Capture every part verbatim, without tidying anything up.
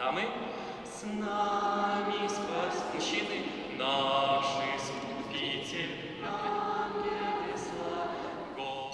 А мы с нами спас мужчины, наши искупитель, ангелы слава.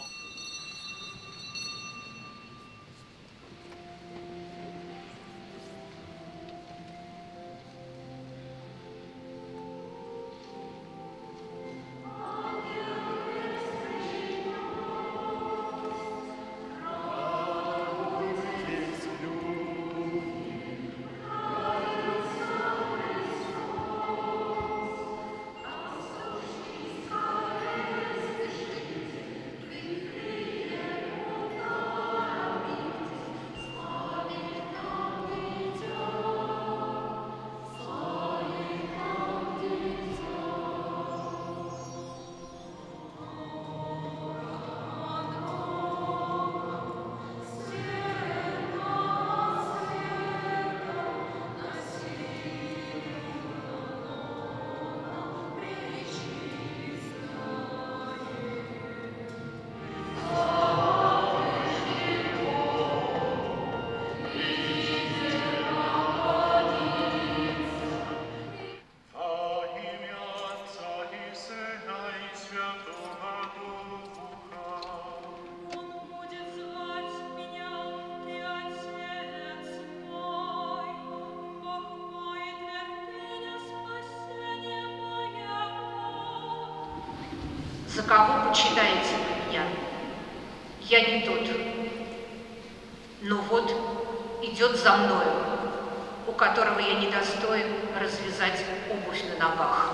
За кого почитаете меня? Я не тот. Но вот идет за мною, у которого я не достоин развязать обувь на ногах.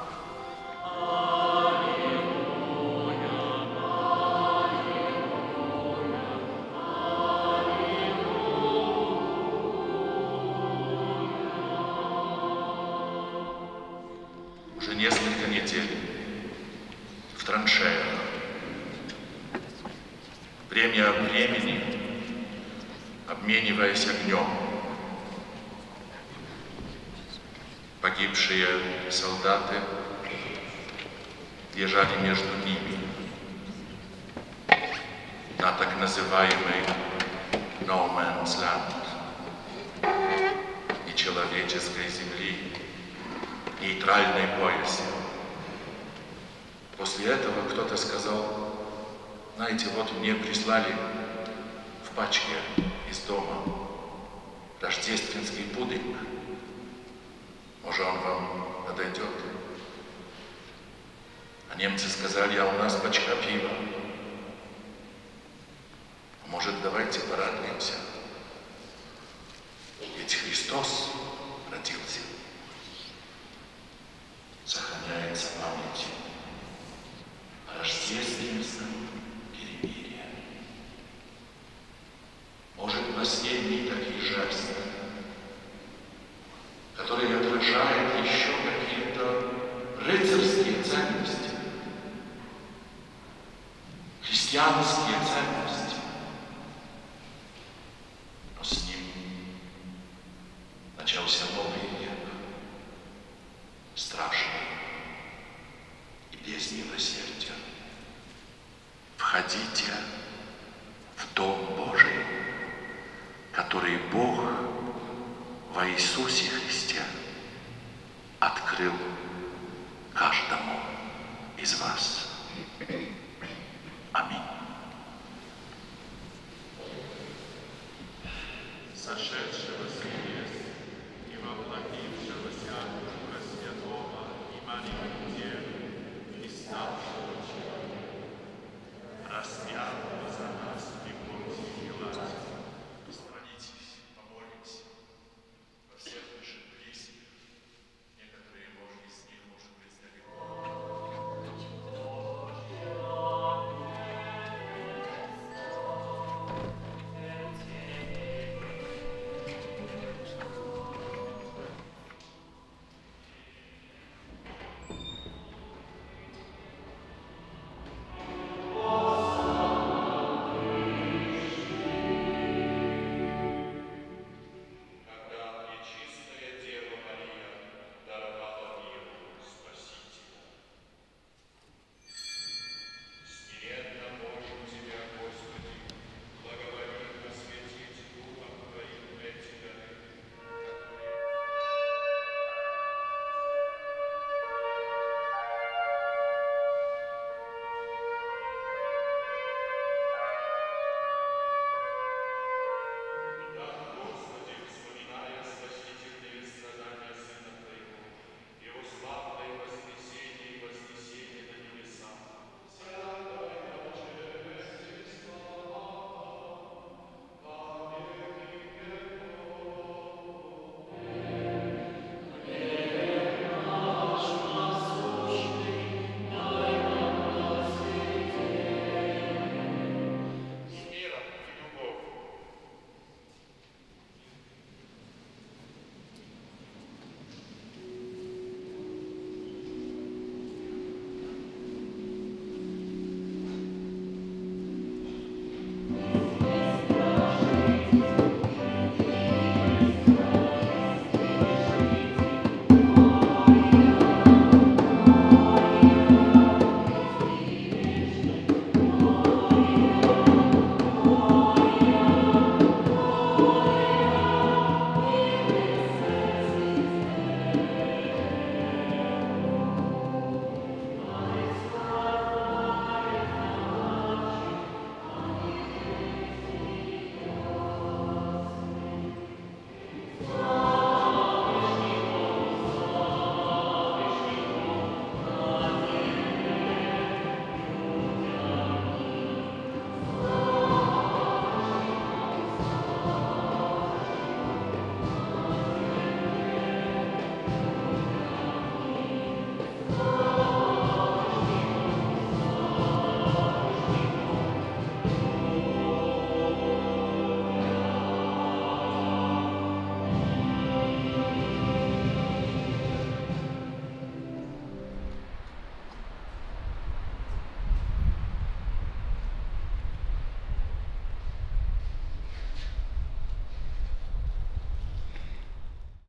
Уже несколько недель в траншеях, время от времени обмениваясь огнем. Погибшие солдаты лежали между ними на так называемый No Man's Land, нечеловеческой земли, нейтральной поясе. После этого кто-то сказал: знаете, вот мне прислали в пачке из дома рождественский пудинг. Может, он вам подойдет? А немцы сказали: а у нас пачка пива. А может, давайте порадуемся? Ведь Христос родился. Сохраняется память о рождественском перемирии. Может, последний такой жест, который отражает еще какие-то рыцарские ценности, христианские ценности. Но с ним начался новый век, страшный и без милосердия. Входите в Дом Божий, который Бог во Иисусе Христе открыл каждому из вас.